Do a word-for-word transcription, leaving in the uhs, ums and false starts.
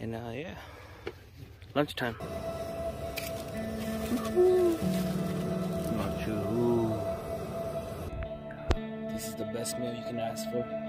And uh, yeah, lunchtime. This is the best meal you can ask for.